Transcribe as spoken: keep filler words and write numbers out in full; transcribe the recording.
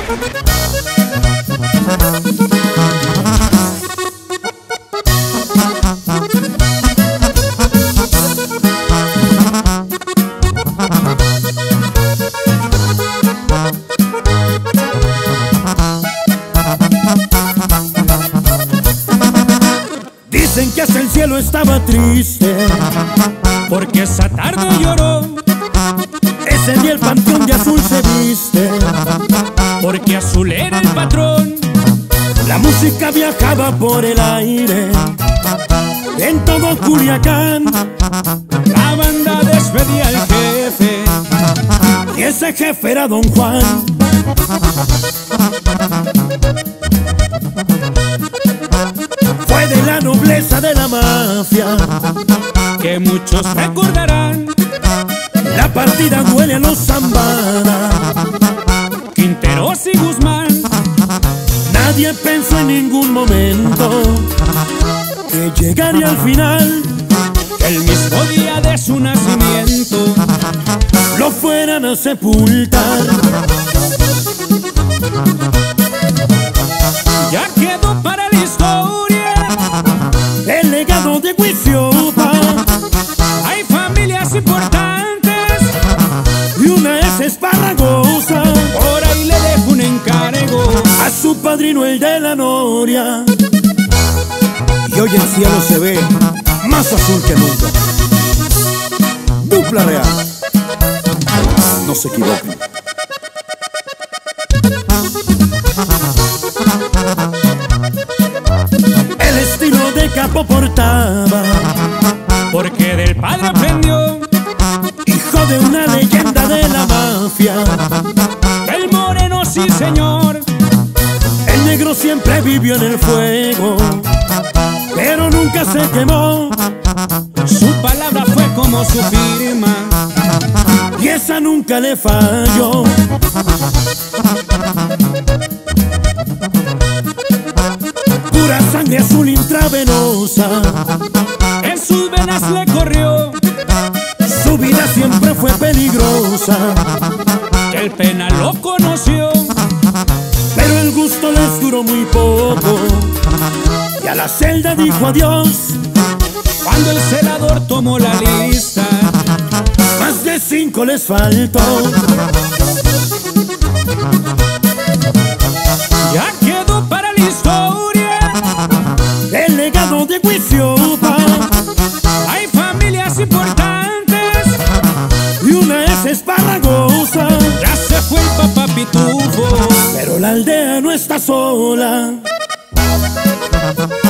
Dicen que hasta el cielo estaba triste porque esa tarde lloró. Ese día el panteón de azul se viste porque azul era el patrón. La música viajaba por el aire en todo Culiacán. La banda despedía al jefe y ese jefe era Don Juan. Fue de la nobleza de la mafia que muchos recordarán. La partida duele a los Zambada, Quinteros y Guzmán. Nadie pensó en ningún momento que llegaría al final, que el mismo día de su nacimiento lo fueran a sepultar. Ya quedó para la historia el legado de Huizopa. Hay familias importantes y una es Esparragosa. Por ahí le dejo un encargo a su padrino, el de la Noria. Y hoy el cielo se ve más azul que nunca. Dupla Real. No se equivoquen. El estilo de Capo portaba porque del padre aprendió, hijo de una leyenda de la mafia. El moreno, sí señor. El negro siempre vivió en el fuego, pero nunca se quemó. Su palabra fue como su firma y esa nunca le falló. Pura sangre azul intravenosa en sus venas le corrió. Su vida siempre fue peligrosa, el penal lo conoció. Pero el gusto les duró muy poco y a la celda dijo adiós. Cuando el celador tomó la lista, más de cinco les faltó. Ya quedó para la historia el legado de Huizopa. Hay familias importantes y una es Esparragosa. Ya se fue el papá Pitufo, pero la aldea no está sola.